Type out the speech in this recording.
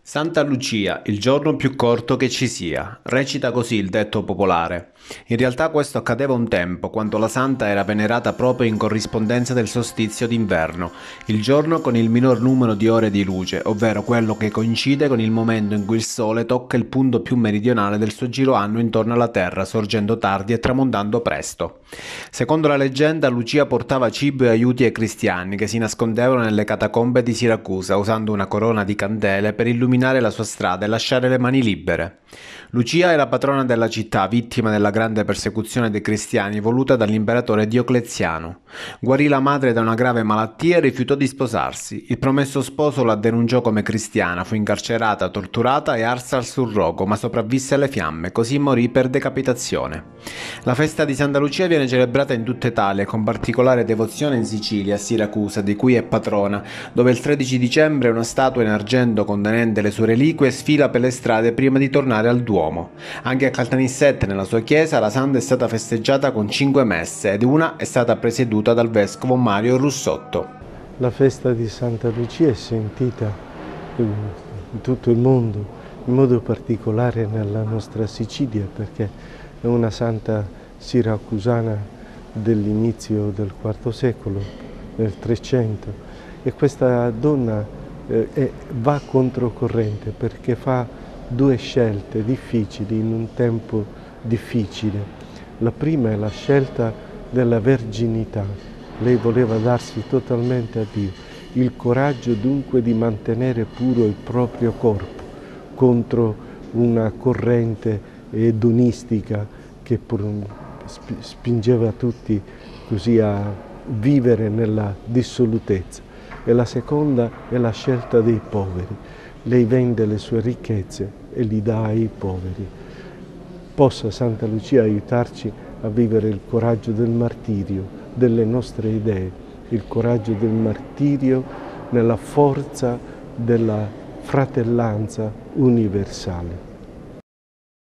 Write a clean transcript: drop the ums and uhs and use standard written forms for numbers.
Santa Lucia, il giorno più corto che ci sia, recita così il detto popolare. In realtà questo accadeva un tempo, quando la santa era venerata proprio in corrispondenza del solstizio d'inverno, il giorno con il minor numero di ore di luce, ovvero quello che coincide con il momento in cui il Sole tocca il punto più meridionale del suo giro anno intorno alla Terra, sorgendo tardi e tramontando presto. Secondo la leggenda, Lucia portava cibo e aiuti ai cristiani che si nascondevano nelle catacombe di Siracusa, usando una corona di candele per illuminare la sua strada e lasciare le mani libere. Lucia è la patrona della città, vittima della grande persecuzione dei cristiani voluta dall'imperatore Diocleziano. Guarì la madre da una grave malattia e rifiutò di sposarsi. Il promesso sposo la denunciò come cristiana, fu incarcerata, torturata e arsa al surrogo, ma sopravvisse alle fiamme, così morì per decapitazione. La festa di Santa Lucia viene celebrata in tutta Italia, con particolare devozione in Sicilia, a Siracusa, di cui è patrona, dove il 13 dicembre una statua in argento contenente le sue reliquie sfila per le strade prima di tornare al Duomo. Anche a Caltanissette, nella sua chiesa, la santa è stata festeggiata con 5 messe ed una è stata presieduta dal vescovo Mario Russotto. La festa di Santa Lucia è sentita in tutto il mondo, in modo particolare nella nostra Sicilia, perché è una santa siracusana dell'inizio del IV secolo, nel 300, e questa donna va controcorrente perché fa due scelte difficili in un tempo difficile. La prima è la scelta della verginità. Lei voleva darsi totalmente a Dio, il coraggio dunque di mantenere puro il proprio corpo contro una corrente edonistica che spingeva tutti così a vivere nella dissolutezza. E la seconda è la scelta dei poveri. Lei vende le sue ricchezze e li dà ai poveri. Possa Santa Lucia aiutarci a vivere il coraggio del martirio, delle nostre idee, il coraggio del martirio nella forza della fratellanza universale.